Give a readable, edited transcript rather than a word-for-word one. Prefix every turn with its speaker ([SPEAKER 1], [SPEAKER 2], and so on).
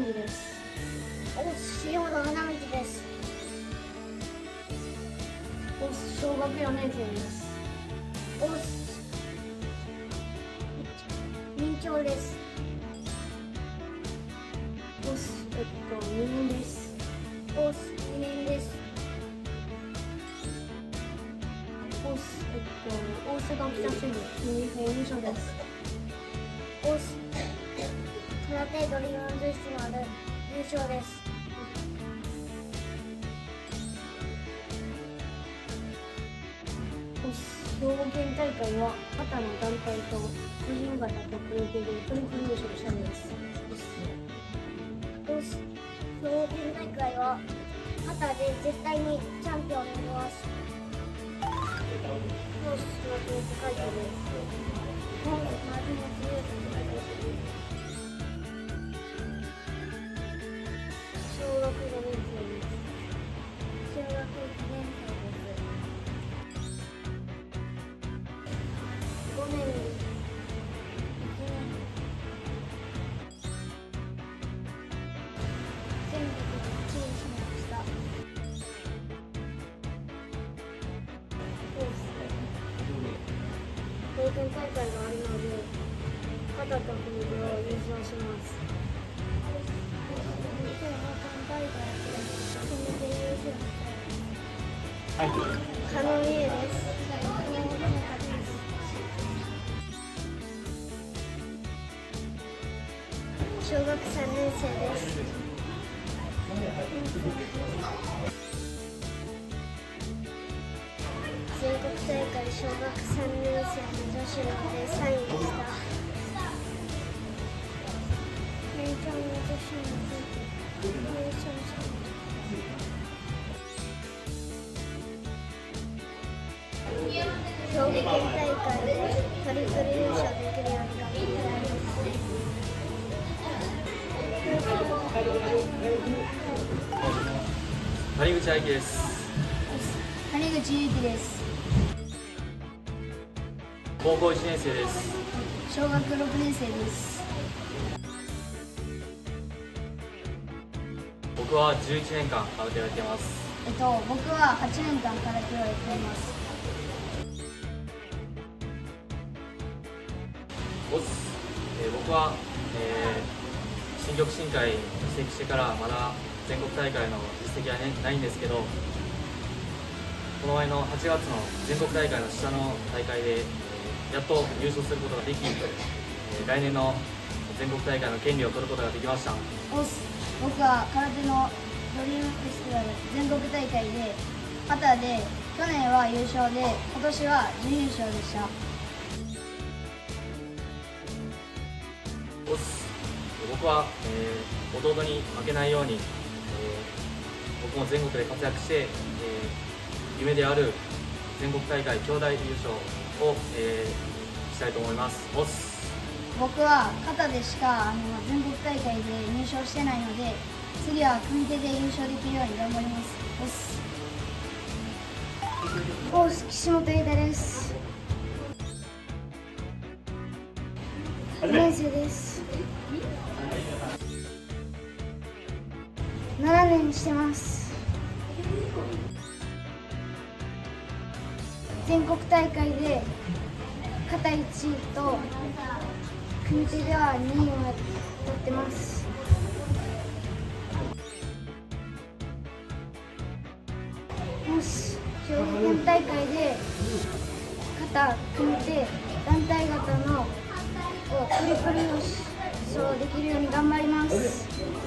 [SPEAKER 1] 二です。重本花道です。小学4年生です。任長です。2年です。2年です。大阪北支部ユニフォーム賞です。空手ドリームズ室のある優勝です。兵庫県大会は肩の団体と個人型と組手でトリプル優勝したんです。兵庫県大会は肩で絶対にチャンピオンになります。松本会長です。小学5年生です。小学1年生です。5年1年全国で1位にしました。兵庫県大会があるので肩と組手を優勝します。加納美恵です。小学3年生です。全国大会小学3年生の女子の部で3位でした。年長の女子の部で優勝しました。兵庫県大会でトリプル優勝できるように頑張ります。
[SPEAKER 2] 谷口愛希です。
[SPEAKER 1] 谷口優希です。
[SPEAKER 2] 高校1年生です。
[SPEAKER 1] 小学6年生です。
[SPEAKER 2] 僕は11年間空手をやっています。
[SPEAKER 1] 僕は8年間空手をやっています。
[SPEAKER 2] 僕は、新緑新会に移籍してからまだ全国大会の実績はないんですけど、この前の8月の全国大会の下の大会で、やっと優勝することができ、来年の全国大会の権利を取ることができました。
[SPEAKER 1] 僕は空手のドリームフェスティバル全国大会で肩で去年は優勝で今年は準優勝でした。
[SPEAKER 2] 僕は、弟に負けないように、僕も全国で活躍して、夢である全国大会兄弟優勝を、したいと思います。
[SPEAKER 1] 僕は肩でしか全国大会で入賞してないので、次は組手で優勝できるように頑張ります。岸本優太です。2年生です。7年してます。全国大会で肩1位と組手では2位を取ってます。もし兵庫県大会で肩組手団体型のトリプル優勝できるように頑張ります。